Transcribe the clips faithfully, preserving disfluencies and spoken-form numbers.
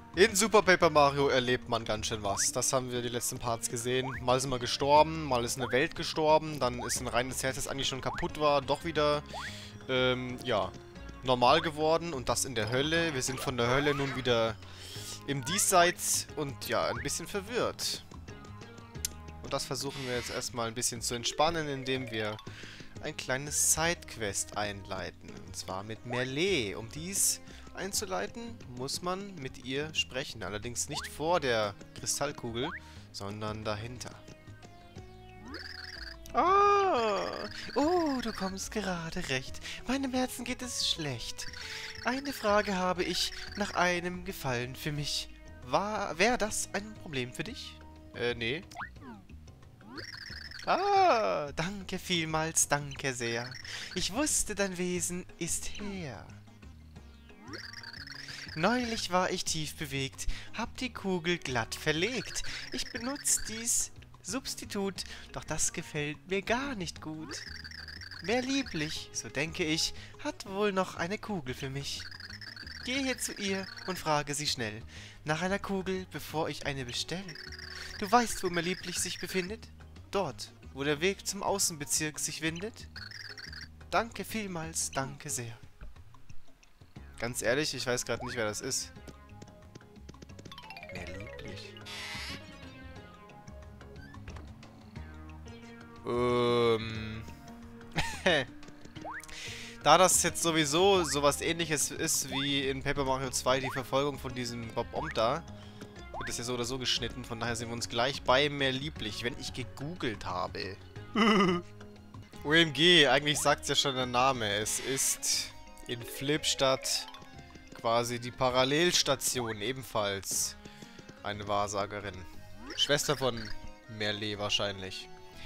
In Super Paper Mario erlebt man ganz schön was. Das haben wir die letzten Parts gesehen. Mal sind wir gestorben, mal ist eine Welt gestorben, dann ist ein reines Herz, das eigentlich schon kaputt war, doch wieder, ähm, ja, normal geworden. Und das in der Hölle. Wir sind von der Hölle nun wieder im Diesseits und ja, ein bisschen verwirrt. Und das versuchen wir jetzt erstmal ein bisschen zu entspannen, indem wir ein kleines Sidequest einleiten. Und zwar mit Merle. Um dies einzuleiten, muss man mit ihr sprechen. Allerdings nicht vor der Kristallkugel, sondern dahinter. Ah, oh, du kommst gerade recht. Meinem Herzen geht es schlecht. Eine Frage habe ich nach einem Gefallen für mich. War, wäre das ein Problem für dich? Äh, nee. Ah, danke vielmals, danke sehr. Ich wusste, dein Wesen ist her. Neulich war ich tief bewegt, hab die Kugel glatt verlegt. Ich benutze dies Substitut, doch das gefällt mir gar nicht gut. Wer lieblich, so denke ich, hat wohl noch eine Kugel für mich. Gehe zu ihr und frage sie schnell nach einer Kugel, bevor ich eine bestelle. Du weißt, wo mir lieblich sich befindet? Dort, wo der Weg zum Außenbezirk sich windet? Danke vielmals, danke sehr. Ganz ehrlich, ich weiß gerade nicht, wer das ist. Mehr lieblich. Ähm. Da das jetzt sowieso sowas ähnliches ist wie in Paper Mario zwei die Verfolgung von diesem Bob-Omb da, wird es ja so oder so geschnitten. Von daher sind wir uns gleich bei mehr lieblich, wenn ich gegoogelt habe. O M G, eigentlich sagt es ja schon der Name. Es ist in Flipstadt quasi die Parallelstation, ebenfalls eine Wahrsagerin. Schwester von Merle wahrscheinlich.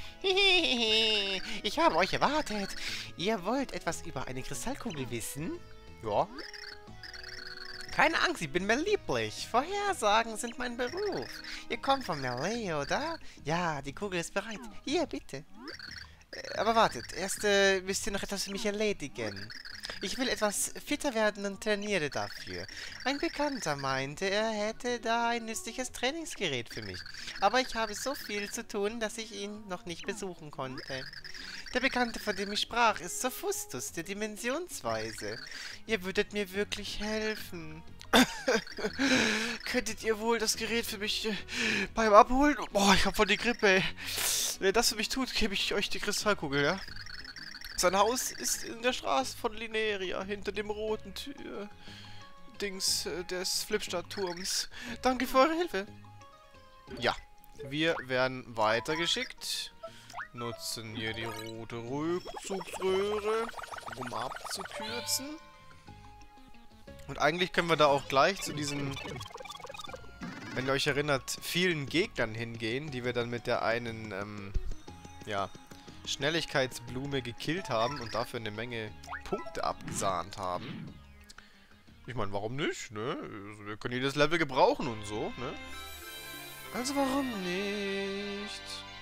Ich habe euch erwartet. Ihr wollt etwas über eine Kristallkugel wissen? Ja. Keine Angst, ich bin mir lieblich. Vorhersagen sind mein Beruf. Ihr kommt von Merle, oder? Ja, die Kugel ist bereit. Hier, bitte. Äh, aber wartet, erst äh, müsst ihr noch etwas für mich erledigen. Ich will etwas fitter werden und trainiere dafür. Ein Bekannter meinte, er hätte da ein nützliches Trainingsgerät für mich. Aber ich habe so viel zu tun, dass ich ihn noch nicht besuchen konnte. Der Bekannte, von dem ich sprach, ist Sophustus, der Dimensionsweise. Ihr würdet mir wirklich helfen. Könntet ihr wohl das Gerät für mich äh, beim Abholen? Boah, ich hab voll die Grippe. Wenn ihr das für mich tut, gebe ich euch die Kristallkugel, ja? Sein Haus ist in der Straße von Lineria, hinter dem roten Tür Dings äh, des Flipstadt-Turms. Danke für eure Hilfe. Ja, wir werden weitergeschickt. Nutzen hier die rote Rückzugsröhre, um abzukürzen. Und eigentlich können wir da auch gleich zu diesen, wenn ihr euch erinnert, vielen Gegnern hingehen, die wir dann mit der einen, ähm, ja, Schnelligkeitsblume gekillt haben und dafür eine Menge Punkte abgesahnt haben. Ich meine, warum nicht, ne? Also wir können jedes Level gebrauchen und so, ne? Also warum nicht?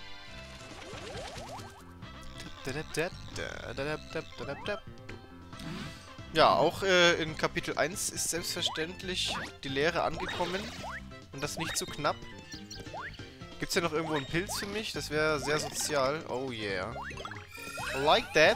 Ja, auch äh, in Kapitel eins ist selbstverständlich die Lehre angekommen. Und das nicht zu knapp. Gibt's hier noch irgendwo einen Pilz für mich? Das wäre sehr sozial. Oh yeah. Like that.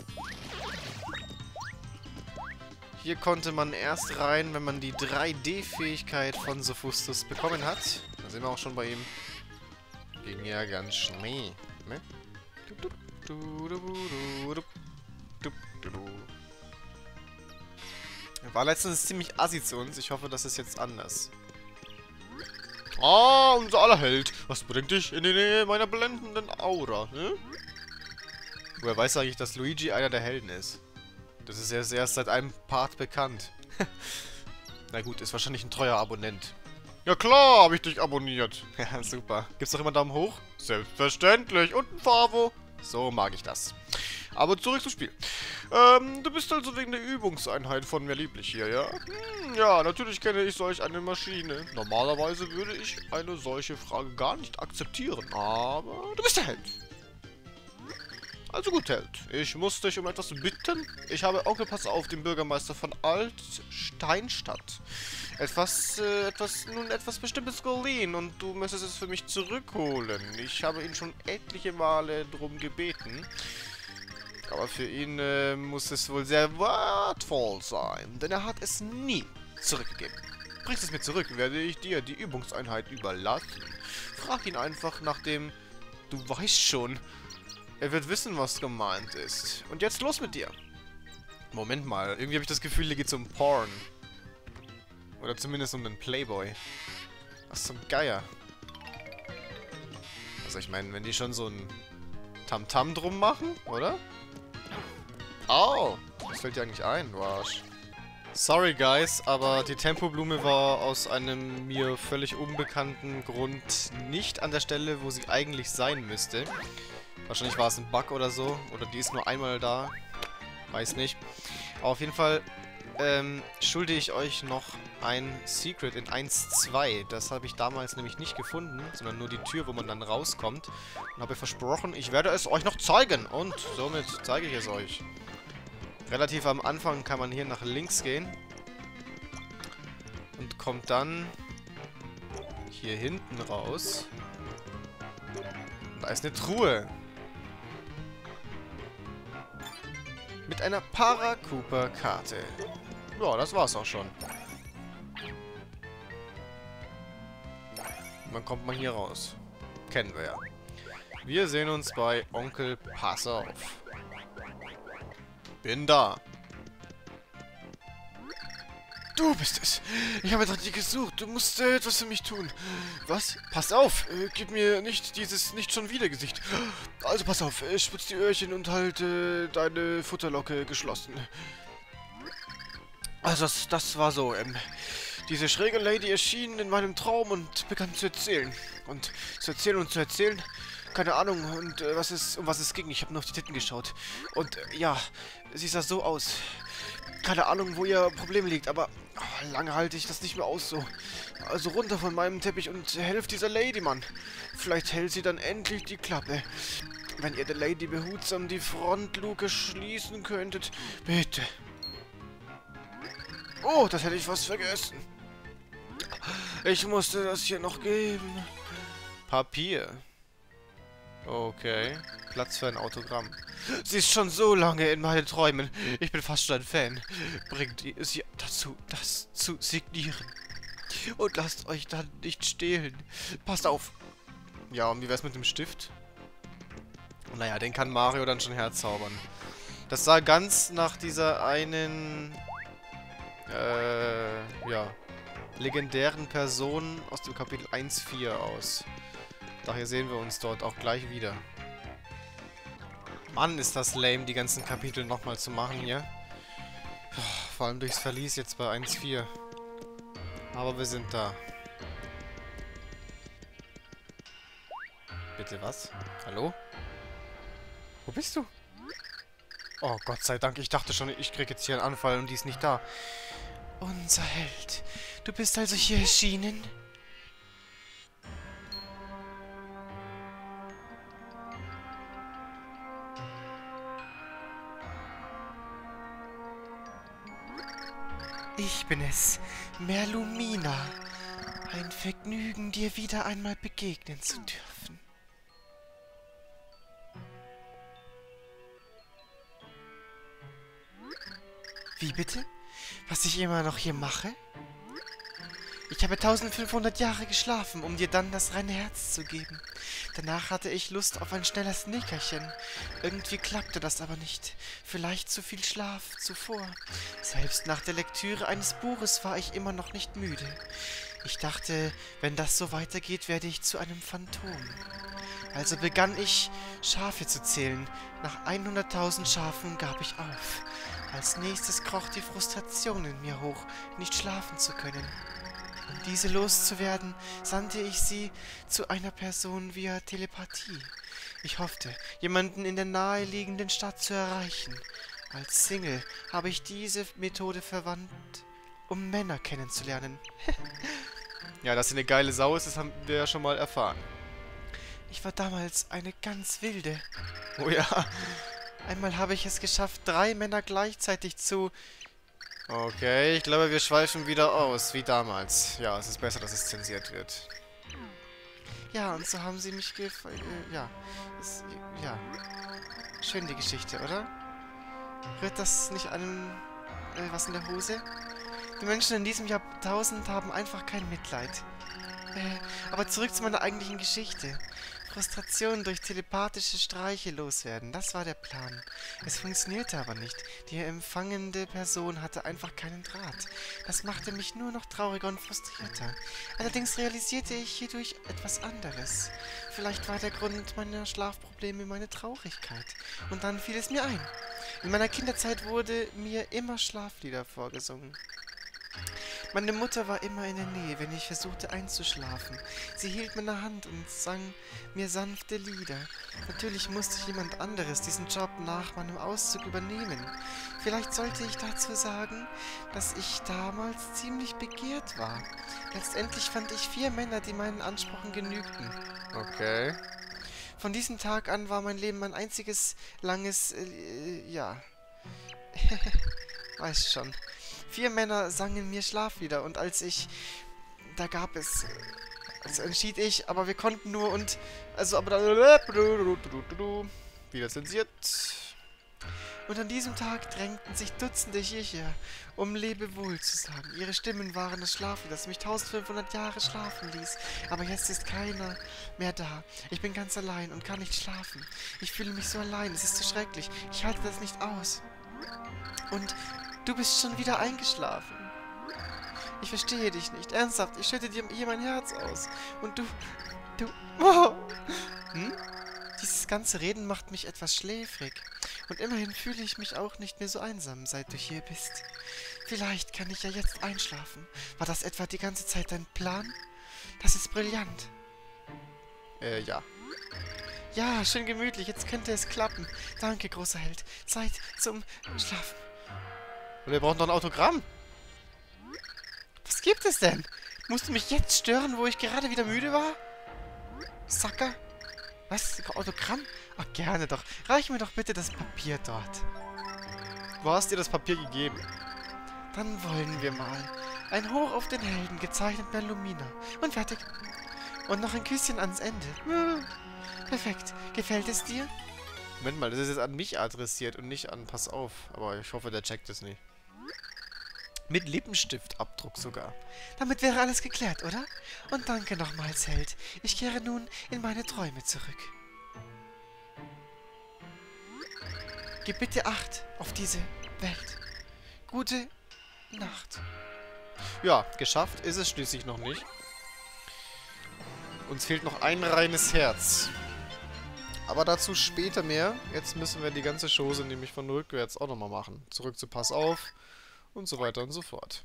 Hier konnte man erst rein, wenn man die drei D-Fähigkeit von Sophustus bekommen hat. Da sind wir auch schon bei ihm. Ging ja ganz schnell. Ne? Er war letztens ziemlich assi zu uns. Ich hoffe, das ist jetzt anders. Ah, unser aller Held. Was bringt dich in die Nähe meiner blendenden Aura, ne? Woher weiß eigentlich, dass Luigi einer der Helden ist? Das ist erst, erst seit einem Part bekannt. Na gut, ist wahrscheinlich ein treuer Abonnent. Ja klar, habe ich dich abonniert. Ja, super. Gibt's doch immer Daumen hoch? Selbstverständlich. Und ein Favo. So mag ich das. Aber zurück zum Spiel. Ähm, du bist also wegen der Übungseinheit von mir lieblich hier, ja? Hm, ja, natürlich kenne ich solch eine Maschine. Normalerweise würde ich eine solche Frage gar nicht akzeptieren, aber du bist der Held. Also gut, Held. Ich muss dich um etwas bitten. Ich habe Onkel Pass auf, den Bürgermeister von Altsteinstadt. etwas, äh, etwas, nun etwas Bestimmtes geliehen und du müsstest es für mich zurückholen. Ich habe ihn schon etliche Male drum gebeten. Aber für ihn äh, muss es wohl sehr wertvoll sein, denn er hat es nie zurückgegeben. Bringst es mir zurück, werde ich dir die Übungseinheit überlassen. Frag ihn einfach nach dem... Du weißt schon. Er wird wissen, was gemeint ist. Und jetzt los mit dir. Moment mal, irgendwie habe ich das Gefühl, hier geht es um Porn. Oder zumindest um den Playboy. Was zum Geier. Also ich meine, wenn die schon so ein Tamtam drum machen, oder? Oh, das fällt dir eigentlich ein, du Arsch. Sorry, guys, aber die Tempoblume war aus einem mir völlig unbekannten Grund nicht an der Stelle, wo sie eigentlich sein müsste. Wahrscheinlich war es ein Bug oder so. Oder die ist nur einmal da. Weiß nicht. Aber auf jeden Fall ähm, schulde ich euch noch ein Secret in eins Punkt zwei. Das habe ich damals nämlich nicht gefunden, sondern nur die Tür, wo man dann rauskommt. Und habe versprochen, ich werde es euch noch zeigen. Und somit zeige ich es euch. Relativ am Anfang kann man hier nach links gehen. Und kommt dann hier hinten raus. Und da ist eine Truhe. Mit einer Paracupa-Karte. Ja, das war's auch schon. Und dann kommt man hier raus. Kennen wir ja. Wir sehen uns bei Onkel Pass auf. Bin da. Du bist es. Ich habe nach dir gesucht. Du musst äh, etwas für mich tun. Was? Pass auf. Äh, gib mir nicht dieses nicht schon wieder Gesicht. Also pass auf. Äh, spitz die Öhrchen und halte äh, deine Futterlocke geschlossen. Also das, das war so. Ähm, diese schräge Lady erschien in meinem Traum und begann zu erzählen. Und zu erzählen und zu erzählen. Keine Ahnung, und äh, was es, um was es ging. Ich habe nur auf die Titten geschaut. Und äh, ja, sie sah so aus. Keine Ahnung, wo ihr Problem liegt, aber oh, lange halte ich das nicht mehr aus so. Also runter von meinem Teppich und helft dieser Lady, Mann. Vielleicht hält sie dann endlich die Klappe. Wenn ihr der Lady behutsam die Frontluke schließen könntet. Bitte. Oh, das hätte ich fast vergessen. Ich musste das hier noch geben. Papier. Okay. Platz für ein Autogramm. Sie ist schon so lange in meinen Träumen. Ich bin fast schon ein Fan. Bringt sie dazu, das zu signieren. Und lasst euch dann nicht stehlen. Passt auf. Ja, und wie wär's mit dem Stift? Naja, den kann Mario dann schon herzaubern. Das sah ganz nach dieser einen... Äh, ja... legendären Person aus dem Kapitel eins Punkt vier aus. Daher sehen wir uns dort auch gleich wieder. Mann, ist das lame, die ganzen Kapitel nochmal zu machen hier. Vor allem durchs Verlies jetzt bei eins Punkt vier. Aber wir sind da. Bitte was? Hallo? Wo bist du? Oh, Gott sei Dank. Ich dachte schon, ich krieg jetzt hier einen Anfall und die ist nicht da. Unser Held. Du bist also hier erschienen? Ich bin es, Merlumina. Ein Vergnügen, dir wieder einmal begegnen zu dürfen. Wie bitte? Was ich immer noch hier mache? Ich habe eintausendfünfhundert Jahre geschlafen, um dir dann das reine Herz zu geben. Danach hatte ich Lust auf ein schnelles Nickerchen. Irgendwie klappte das aber nicht. Vielleicht zu viel Schlaf zuvor. Selbst nach der Lektüre eines Buches war ich immer noch nicht müde. Ich dachte, wenn das so weitergeht, werde ich zu einem Phantom. Also begann ich, Schafe zu zählen. Nach hunderttausend Schafen gab ich auf. Als nächstes kroch die Frustration in mir hoch, nicht schlafen zu können. Um diese loszuwerden, sandte ich sie zu einer Person via Telepathie. Ich hoffte, jemanden in der naheliegenden Stadt zu erreichen. Als Single habe ich diese Methode verwandt, um Männer kennenzulernen. Ja, dass sie eine geile Sau ist, das haben wir ja schon mal erfahren. Ich war damals eine ganz wilde. Oh ja. Einmal habe ich es geschafft, drei Männer gleichzeitig zu... Okay, ich glaube, wir schweifen wieder aus, wie damals. Ja, es ist besser, dass es zensiert wird. Ja, und so haben sie mich gef... Äh, ja. Es, ja. Schön die Geschichte, oder? Rührt das nicht einem äh, was in der Hose? Die Menschen in diesem Jahrtausend haben einfach kein Mitleid. Äh, aber zurück zu meiner eigentlichen Geschichte. Frustration durch telepathische Streiche loswerden, das war der Plan. Es funktionierte aber nicht. Die empfangende Person hatte einfach keinen Draht. Das machte mich nur noch trauriger und frustrierter. Allerdings realisierte ich hierdurch etwas anderes. Vielleicht war der Grund meiner Schlafprobleme meine Traurigkeit. Und dann fiel es mir ein. In meiner Kinderzeit wurde mir immer Schlaflieder vorgesungen. Meine Mutter war immer in der Nähe, wenn ich versuchte einzuschlafen. Sie hielt meine Hand und sang mir sanfte Lieder. Natürlich musste jemand anderes diesen Job nach meinem Auszug übernehmen. Vielleicht sollte ich dazu sagen, dass ich damals ziemlich begehrt war. Letztendlich fand ich vier Männer, die meinen Ansprüchen genügten. Okay. Von diesem Tag an war mein Leben ein einziges langes, äh, ja... Weiß schon. Vier Männer sangen mir Schlaflieder und als ich... Da gab es... Also entschied ich, aber wir konnten nur und... Also, aber dann... Wieder zensiert. Und an diesem Tag drängten sich Dutzende hierher, um Lebewohl zu sagen. Ihre Stimmen waren das Schlaflied, das mich eintausendfünfhundert Jahre schlafen ließ. Aber jetzt ist keiner mehr da. Ich bin ganz allein und kann nicht schlafen. Ich fühle mich so allein, es ist so schrecklich. Ich halte das nicht aus. Und... Du bist schon wieder eingeschlafen. Ich verstehe dich nicht. Ernsthaft, ich schütte dir hier mein Herz aus. Und du... Du... Oh. Hm? Dieses ganze Reden macht mich etwas schläfrig. Und immerhin fühle ich mich auch nicht mehr so einsam, seit du hier bist. Vielleicht kann ich ja jetzt einschlafen. War das etwa die ganze Zeit dein Plan? Das ist brillant. Äh, ja. Ja, schön gemütlich. Jetzt könnte es klappen. Danke, großer Held. Zeit zum Schlafen. Und wir brauchen doch ein Autogramm. Was gibt es denn? Musst du mich jetzt stören, wo ich gerade wieder müde war? Sacker? Was? Autogramm? Ach, gerne doch. Reich mir doch bitte das Papier dort. Du hast dir das Papier gegeben. Dann wollen wir mal. Ein Hoch auf den Helden, gezeichnet bei Lumina. Und fertig. Und noch ein Küsschen ans Ende. Hm. Perfekt. Gefällt es dir? Moment mal, das ist jetzt an mich adressiert und nicht an Pass auf. Aber ich hoffe, der checkt es nicht. Mit Lippenstiftabdruck sogar. Damit wäre alles geklärt, oder? Und danke nochmals, Held. Ich kehre nun in meine Träume zurück. Gib bitte Acht auf diese Welt. Gute Nacht. Ja, geschafft ist es schließlich noch nicht. Uns fehlt noch ein reines Herz. Aber dazu später mehr. Jetzt müssen wir die ganze Chose nämlich von rückwärts auch nochmal machen. Zurück zu Pass auf. Und so weiter und so fort.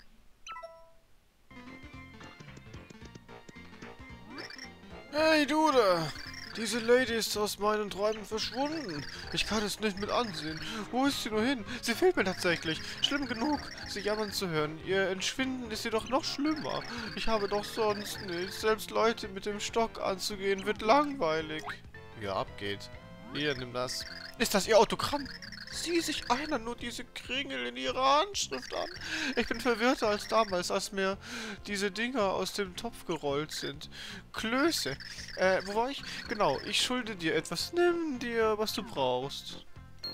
Hey, du da! Diese Lady ist aus meinen Träumen verschwunden. Ich kann es nicht mit ansehen. Wo ist sie nur hin? Sie fehlt mir tatsächlich. Schlimm genug, sie jammern zu hören. Ihr Entschwinden ist jedoch noch schlimmer. Ich habe doch sonst nichts. Selbst Leute mit dem Stock anzugehen, wird langweilig. Ja, abgeht. Hier, nimm das. Ist das Ihr Autogramm? Sieh sich einer nur diese Kringel in ihrer Handschrift an. Ich bin verwirrter als damals, als mir diese Dinger aus dem Topf gerollt sind. Klöße. Äh, wo war ich? Genau, ich schulde dir etwas. Nimm dir, was du brauchst.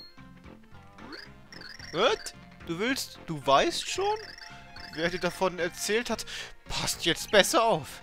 Was? Du willst? Du weißt schon? Wer dir davon erzählt hat, passt jetzt besser auf.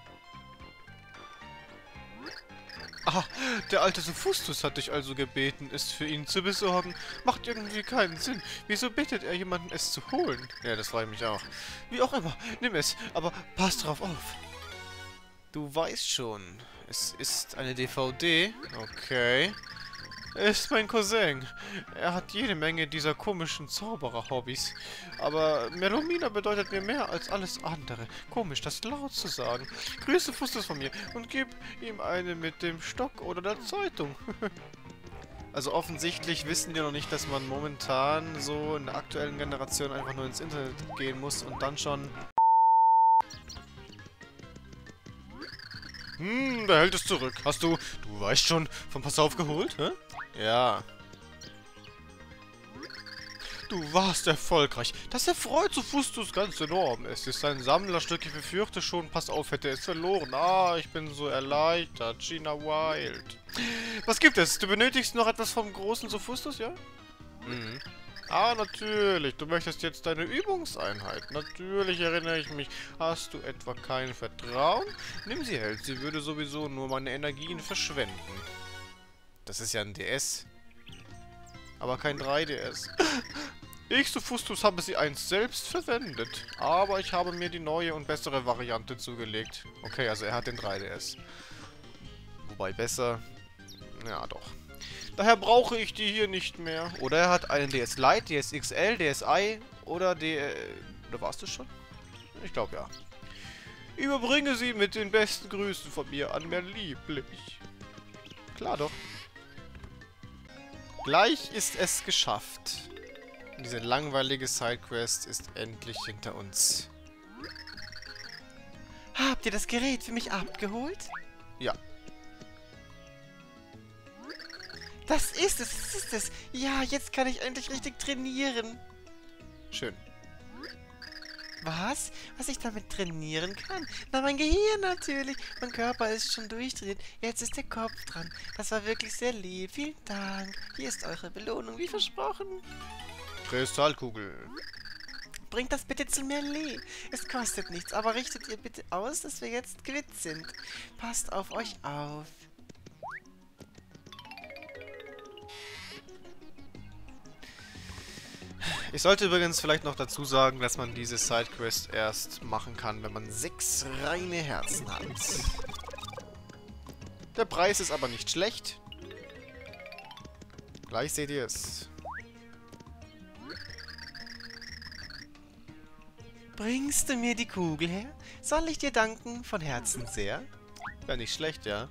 Ah, der alte Sophustus hat dich also gebeten, es für ihn zu besorgen. Macht irgendwie keinen Sinn. Wieso bittet er jemanden, es zu holen? Ja, das freut mich auch. Wie auch immer, nimm es, aber pass drauf auf. Du weißt schon, es ist eine D V D. Okay. Er ist mein Cousin. Er hat jede Menge dieser komischen Zauberer-Hobbys. Aber Melomina bedeutet mir mehr als alles andere. Komisch, das laut zu sagen. Grüße Fustus von mir und gib ihm eine mit dem Stock oder der Zeitung. Also offensichtlich wissen die noch nicht, dass man momentan so in der aktuellen Generation einfach nur ins Internet gehen muss und dann schon... Hm, der Held ist zurück. Hast du, du weißt schon, vom Pass auf geholt, hä? Ja. Du warst erfolgreich. Das erfreut Sophustus ganz enorm. Es ist ein Sammlerstück. Ich befürchte schon, pass auf, hätte es verloren. Ah, ich bin so erleichtert. Gina Wild. Was gibt es? Du benötigst noch etwas vom großen Sophustus, ja? Mhm. Ah, natürlich. Du möchtest jetzt deine Übungseinheit. Natürlich erinnere ich mich. Hast du etwa kein Vertrauen? Nimm sie, Held. Sie würde sowieso nur meine Energien verschwenden. Das ist ja ein D S. Aber kein drei D S. Ich, Sophustus, habe sie einst selbst verwendet. Aber ich habe mir die neue und bessere Variante zugelegt. Okay, also er hat den drei D S. Wobei besser... Ja, doch. Daher brauche ich die hier nicht mehr. Oder er hat einen D S Lite, D S X L, D S I oder D... Oder warst du schon? Ich glaube ja. Überbringe sie mit den besten Grüßen von mir an mir lieblich. Klar doch. Gleich ist es geschafft. Diese langweilige Sidequest ist endlich hinter uns. Habt ihr das Gerät für mich abgeholt? Ja. Das ist es, das ist es. Ja, jetzt kann ich endlich richtig trainieren. Schön. Was? Was ich damit trainieren kann? Na, mein Gehirn natürlich. Mein Körper ist schon durchtrainiert. Jetzt ist der Kopf dran. Das war wirklich sehr lieb. Vielen Dank. Hier ist eure Belohnung, wie versprochen. Kristallkugel. Bringt das bitte zu Merle. Es kostet nichts, aber richtet ihr bitte aus, dass wir jetzt quitt sind. Passt auf euch auf. Ich sollte übrigens vielleicht noch dazu sagen, dass man diese Sidequest erst machen kann, wenn man sechs reine Herzen hat. Der Preis ist aber nicht schlecht. Gleich seht ihr es. Bringst du mir die Kugel her? Soll ich dir danken von Herzen sehr? Wäre nicht schlecht, ja?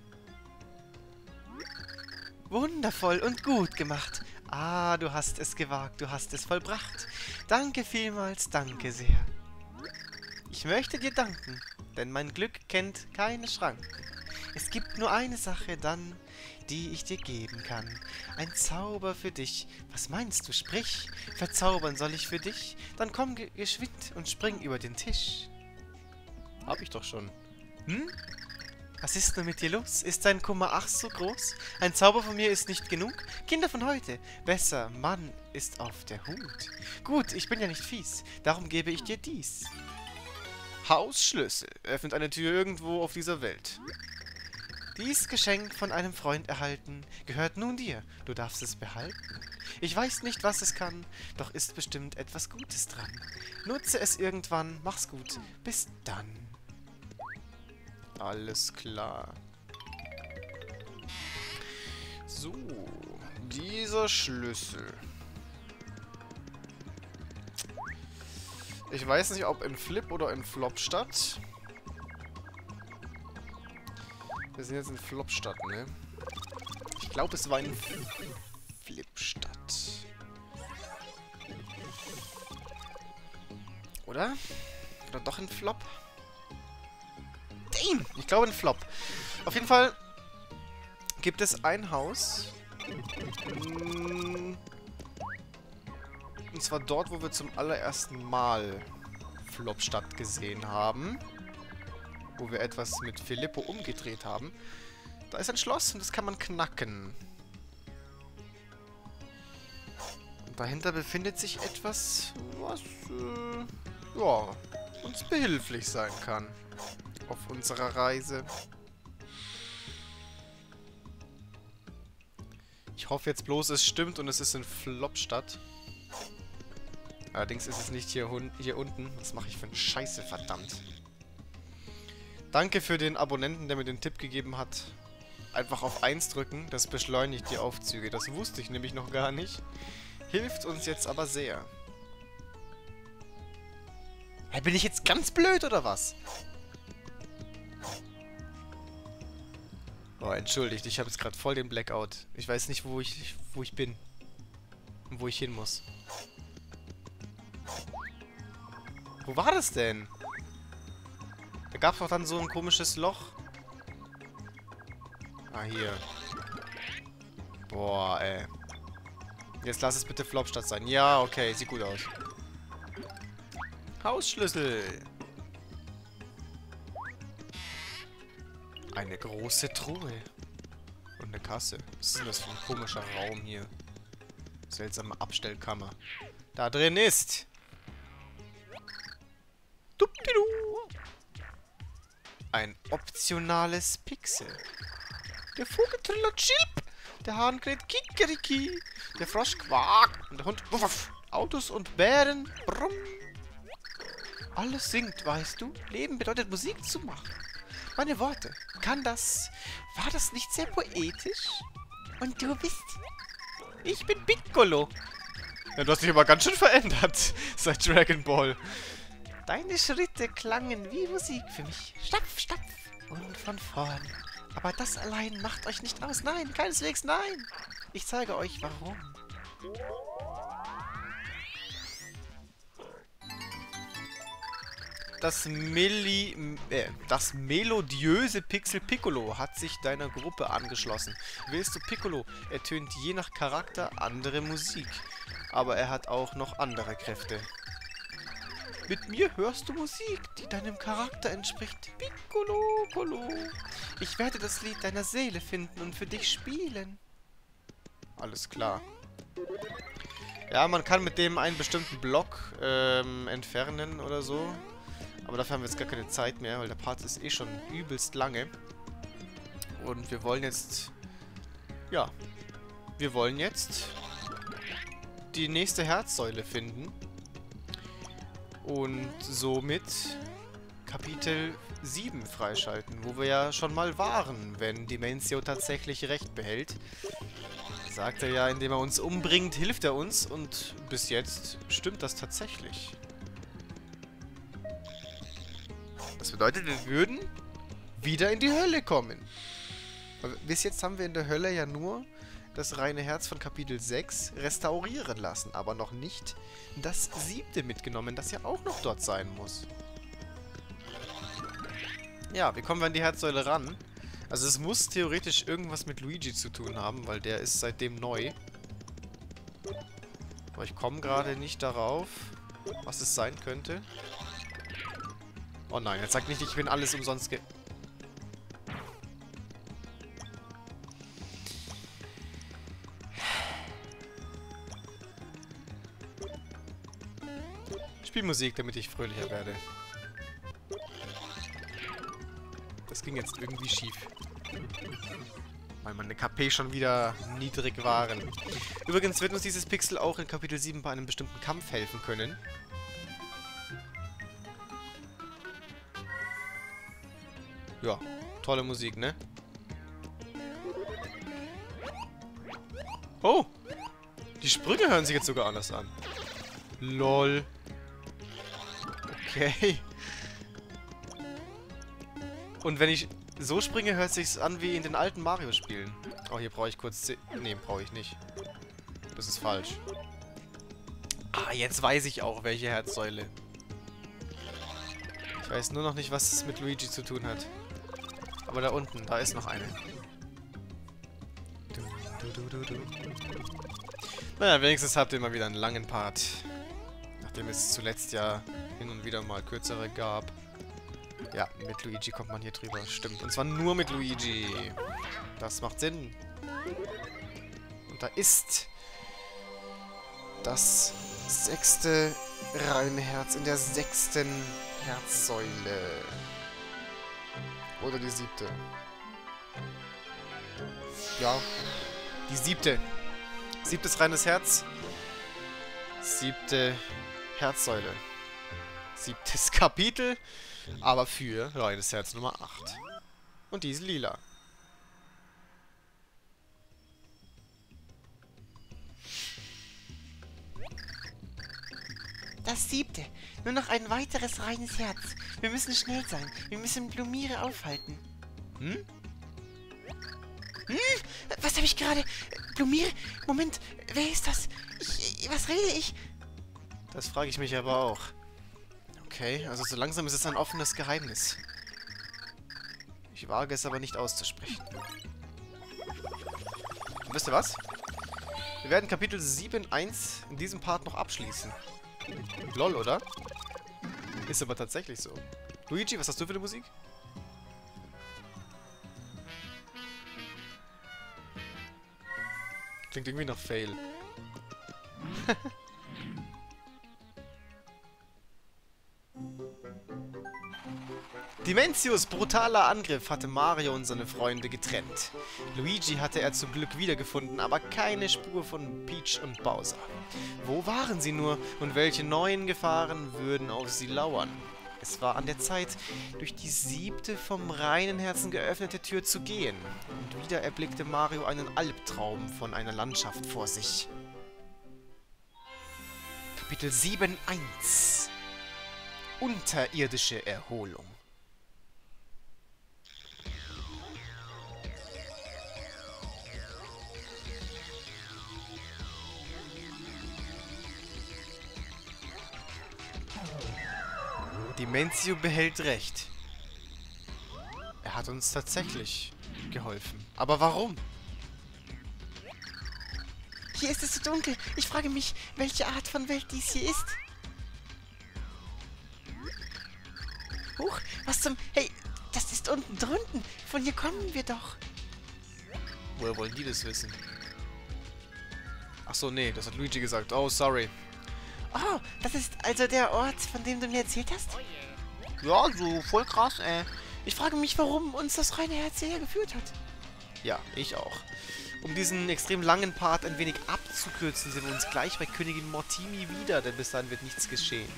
Wundervoll und gut gemacht. Ah, du hast es gewagt, du hast es vollbracht. Danke vielmals, danke sehr. Ich möchte dir danken, denn mein Glück kennt keine Schranken. Es gibt nur eine Sache dann, die ich dir geben kann. Ein Zauber für dich. Was meinst du? Sprich. Verzaubern soll ich für dich? Dann komm ge geschwind und spring über den Tisch. Hab ich doch schon. Hm? Was ist nur mit dir los? Ist dein Kummer ach so groß? Ein Zauber von mir ist nicht genug? Kinder von heute, besser, Mann ist auf der Hut. Gut, ich bin ja nicht fies, darum gebe ich dir dies. Hausschlüssel. Öffnet eine Tür irgendwo auf dieser Welt. Dies Geschenk von einem Freund erhalten, gehört nun dir. Du darfst es behalten. Ich weiß nicht, was es kann, doch ist bestimmt etwas Gutes dran. Nutze es irgendwann, mach's gut. Bis dann. Alles klar. So, dieser Schlüssel. Ich weiß nicht, ob in Flip oder in Flopstadt. Wir sind jetzt in Flopstadt, ne? Ich glaube, es war in Flipstadt. Oder? Oder doch in Flop? Damn! Ich glaube in Flop. Auf jeden Fall gibt es ein Haus. Und zwar dort, wo wir zum allerersten Mal Flopstadt gesehen haben. Wo wir etwas mit Filippo umgedreht haben. Da ist ein Schloss und das kann man knacken. Und dahinter befindet sich etwas, was äh, ja, uns behilflich sein kann. Auf unserer Reise. Ich hoffe jetzt bloß, es stimmt und es ist in Flopstadt. Allerdings ist es nicht hier, hier unten. Was mache ich für eine Scheiße, verdammt. Danke für den Abonnenten, der mir den Tipp gegeben hat. Einfach auf eins drücken, das beschleunigt die Aufzüge. Das wusste ich nämlich noch gar nicht. Hilft uns jetzt aber sehr. Hey, bin ich jetzt ganz blöd oder was? Oh, entschuldigt, ich habe jetzt gerade voll den Blackout. Ich weiß nicht, wo ich, wo ich bin. Und wo ich hin muss. Wo war das denn? Da gab es doch dann so ein komisches Loch. Ah, hier. Boah, ey. Jetzt lass es bitte Flopstadt sein. Ja, okay, sieht gut aus. Hausschlüssel. Eine große Truhe. Und eine Kasse. Was ist denn das für ein komischer Raum hier? Seltsame Abstellkammer. Da drin ist... Dupdidu. Ein optionales Pixel. Der Vogel trillert Chilp. Der Hahn kräht Kikeriki. Der Frosch quakt. Und der Hund wuff. Autos und Bären brumm. Alles singt, weißt du? Leben bedeutet Musik zu machen. Meine Worte. Kann das... War das nicht sehr poetisch? Und du bist... Ich bin Piccolo. Ja, du hast dich aber ganz schön verändert seit Dragon Ball. Deine Schritte klangen wie Musik für mich. Stapf, stapf. Und von vorn. Aber das allein macht euch nicht aus. Nein, keineswegs nein. Ich zeige euch, warum. Das Meli... Äh, das melodiöse Pixel Piccolo hat sich deiner Gruppe angeschlossen. Wählst du Piccolo, ertönt je nach Charakter andere Musik. Aber er hat auch noch andere Kräfte. Mit mir hörst du Musik, die deinem Charakter entspricht. Piccolo, Colo. Ich werde das Lied deiner Seele finden und für dich spielen. Alles klar. Ja, man kann mit dem einen bestimmten Block ähm, entfernen oder so. Aber dafür haben wir jetzt gar keine Zeit mehr, weil der Part ist eh schon übelst lange. Und wir wollen jetzt... Ja. Wir wollen jetzt die nächste Herzsäule finden. Und somit Kapitel sieben freischalten, wo wir ja schon mal waren, wenn Dimensio tatsächlich recht behält. Sagt er ja, indem er uns umbringt, hilft er uns. Und bis jetzt stimmt das tatsächlich. Das bedeutet, wir würden wieder in die Hölle kommen. Aber bis jetzt haben wir in der Hölle ja nur das reine Herz von Kapitel sechs restaurieren lassen, aber noch nicht das siebte mitgenommen, das ja auch noch dort sein muss. Ja, wie kommen wir an die Herzsäule ran? Also es muss theoretisch irgendwas mit Luigi zu tun haben, weil der ist seitdem neu. Aber ich komme gerade nicht darauf, was es sein könnte. Oh nein, jetzt sag nicht, ich bin alles umsonst ge... Spielmusik, damit ich fröhlicher werde. Das ging jetzt irgendwie schief. Weil meine K P schon wieder niedrig waren. Übrigens wird uns dieses Pixel auch in Kapitel sieben bei einem bestimmten Kampf helfen können. Ja, tolle Musik, ne? Oh! Die Sprünge hören sich jetzt sogar anders an. Lol. Okay. Und wenn ich so springe, hört sich's an wie in den alten Mario-Spielen. Oh, hier brauche ich kurz... C nee, brauche ich nicht. Das ist falsch. Ah, jetzt weiß ich auch, welche Herzsäule. Ich weiß nur noch nicht, was es mit Luigi zu tun hat. Aber da unten, da ist noch eine. Du, du, du, du, du. Naja, wenigstens habt ihr mal wieder einen langen Part. Nachdem es zuletzt ja hin und wieder mal kürzere gab. Ja, mit Luigi kommt man hier drüber. Stimmt. Und zwar nur mit Luigi. Das macht Sinn. Und da ist das sechste reine Herz in der sechsten Herzsäule. Oder die siebte. Ja, die siebte. Siebtes reines Herz. Siebte Herzsäule. Siebtes Kapitel. Aber für reines Herz Nummer acht. Und die ist lila. Das siebte. Nur noch ein weiteres reines Herz. Wir müssen schnell sein. Wir müssen Blumiere aufhalten. Hm? Hm? Was habe ich gerade? Blumiere? Moment, wer ist das? Ich, was rede ich? Das frage ich mich aber auch. Okay, also so langsam ist es ein offenes Geheimnis. Ich wage es aber nicht auszusprechen. Und wisst ihr was? Wir werden Kapitel sieben Punkt eins in diesem Part noch abschließen. Lol, oder? Ist aber tatsächlich so. Luigi, was hast du für eine Musik? Klingt irgendwie nach Fail. Dimensios brutaler Angriff hatte Mario und seine Freunde getrennt. Luigi hatte er zum Glück wiedergefunden, aber keine Spur von Peach und Bowser. Wo waren sie nur und welche neuen Gefahren würden auf sie lauern? Es war an der Zeit, durch die siebte vom reinen Herzen geöffnete Tür zu gehen. Und wieder erblickte Mario einen Albtraum von einer Landschaft vor sich. Kapitel sieben Punkt eins Unterirdische Erholung. Dimensio behält recht. Er hat uns tatsächlich geholfen. Aber warum? Hier ist es so dunkel. Ich frage mich, welche Art von Welt dies hier ist. Huch, was zum... Hey, das ist unten drunten. Von hier kommen wir doch. Woher wollen die das wissen? Ach so, nee, das hat Luigi gesagt. Oh, sorry. Oh, das ist also der Ort, von dem du mir erzählt hast? Ja, so voll krass, ey. Ich frage mich, warum uns das reine Herz hierher geführt hat. Ja, ich auch. Um diesen extrem langen Part ein wenig abzukürzen, sehen wir uns gleich bei Königin Mortimi wieder, denn bis dahin wird nichts geschehen.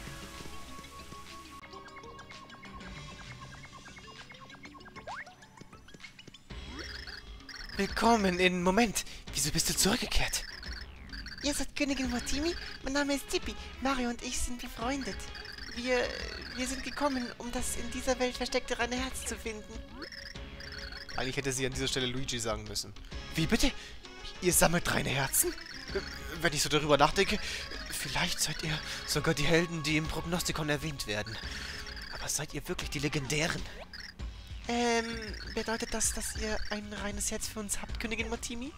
Willkommen in... Moment, wieso bist du zurückgekehrt? Ihr seid Königin Mortimi? Mein Name ist Tippi. Mario und ich sind befreundet. Wir, wir sind gekommen, um das in dieser Welt versteckte reine Herz zu finden. Eigentlich hätte sie an dieser Stelle Luigi sagen müssen. Wie bitte? Ihr sammelt reine Herzen? Wenn ich so darüber nachdenke, vielleicht seid ihr sogar die Helden, die im Prognostikon erwähnt werden. Aber seid ihr wirklich die Legendären? Ähm, bedeutet das, dass ihr ein reines Herz für uns habt, Königin Mortimi?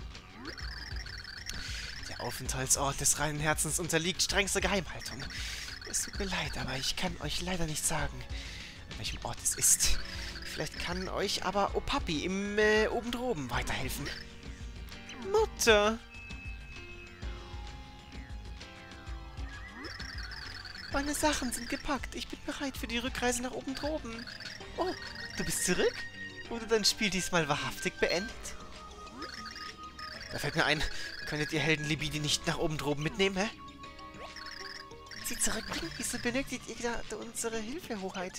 Der Aufenthaltsort des reinen Herzens unterliegt strengster Geheimhaltung. Es tut mir leid, aber ich kann euch leider nicht sagen, an welchem Ort es ist. Vielleicht kann euch aber Opapi im äh, oben droben weiterhelfen. Mutter! Meine Sachen sind gepackt. Ich bin bereit für die Rückreise nach oben droben. Oh, du bist zurück? Wurde dein Spiel diesmal wahrhaftig beendet? Da fällt mir ein, könntet ihr Helden Libidi nicht nach oben droben mitnehmen, hä? Sie zurückbringen? Wieso benötigt ihr da unsere Hilfe, Hoheit?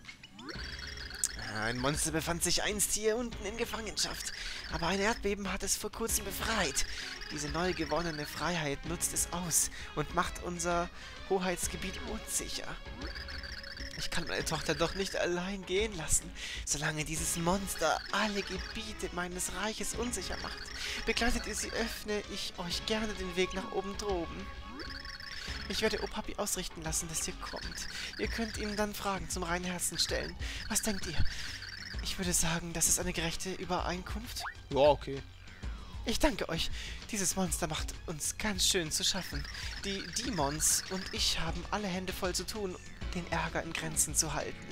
Ein Monster befand sich einst hier unten in Gefangenschaft, aber ein Erdbeben hat es vor kurzem befreit. Diese neu gewonnene Freiheit nutzt es aus und macht unser Hoheitsgebiet unsicher. Ich kann meine Tochter doch nicht allein gehen lassen, solange dieses Monster alle Gebiete meines Reiches unsicher macht. Begleitet ihr sie, öffne ich euch gerne den Weg nach oben droben. Ich werde Opapi ausrichten lassen, dass ihr kommt. Ihr könnt ihm dann Fragen zum reinen Herzen stellen. Was denkt ihr? Ich würde sagen, das ist eine gerechte Übereinkunft. Ja, okay. Ich danke euch. Dieses Monster macht uns ganz schön zu schaffen. Die Demons und ich haben alle Hände voll zu tun, den Ärger in Grenzen zu halten.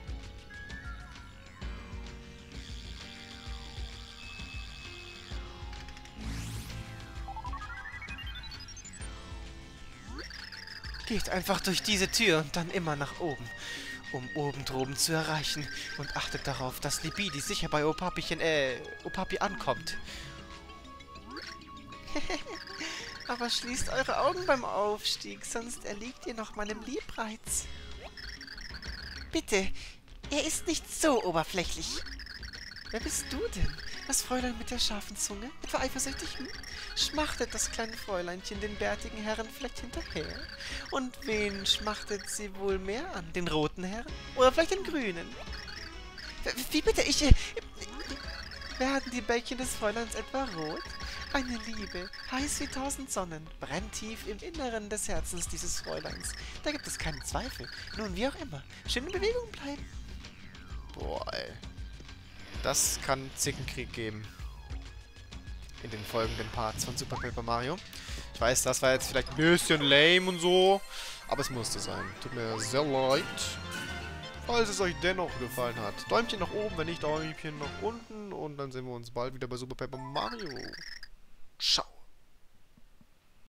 Geht einfach durch diese Tür und dann immer nach oben, um oben droben zu erreichen. Und achtet darauf, dass Libidi sicher bei Opapichen, äh, Opapi ankommt. Aber schließt eure Augen beim Aufstieg, sonst erliegt ihr noch meinem Liebreiz. Bitte, er ist nicht so oberflächlich. Wer bist du denn? Das Fräulein mit der scharfen Zunge? Etwa eifersüchtig? Hm? Schmachtet das kleine Fräuleinchen den bärtigen Herren vielleicht hinterher? Und wen schmachtet sie wohl mehr an? Den roten Herren? Oder vielleicht den grünen? Wie bitte? Ich... Äh, werden die Bäckchen des Fräuleins etwa rot? Eine Liebe, heiß wie tausend Sonnen, brennt tief im Inneren des Herzens dieses Fräuleins. Da gibt es keinen Zweifel. Nun, wie auch immer. Schön in Bewegung bleiben. Boah, ey. Das kann Zickenkrieg geben. in den folgenden Parts von Super Paper Mario. Ich weiß, das war jetzt vielleicht ein bisschen lame und so, aber es musste sein. Tut mir sehr leid. Falls es euch dennoch gefallen hat, Däumchen nach oben, wenn nicht Däumchen nach unten und dann sehen wir uns bald wieder bei Super Paper Mario. Ciao.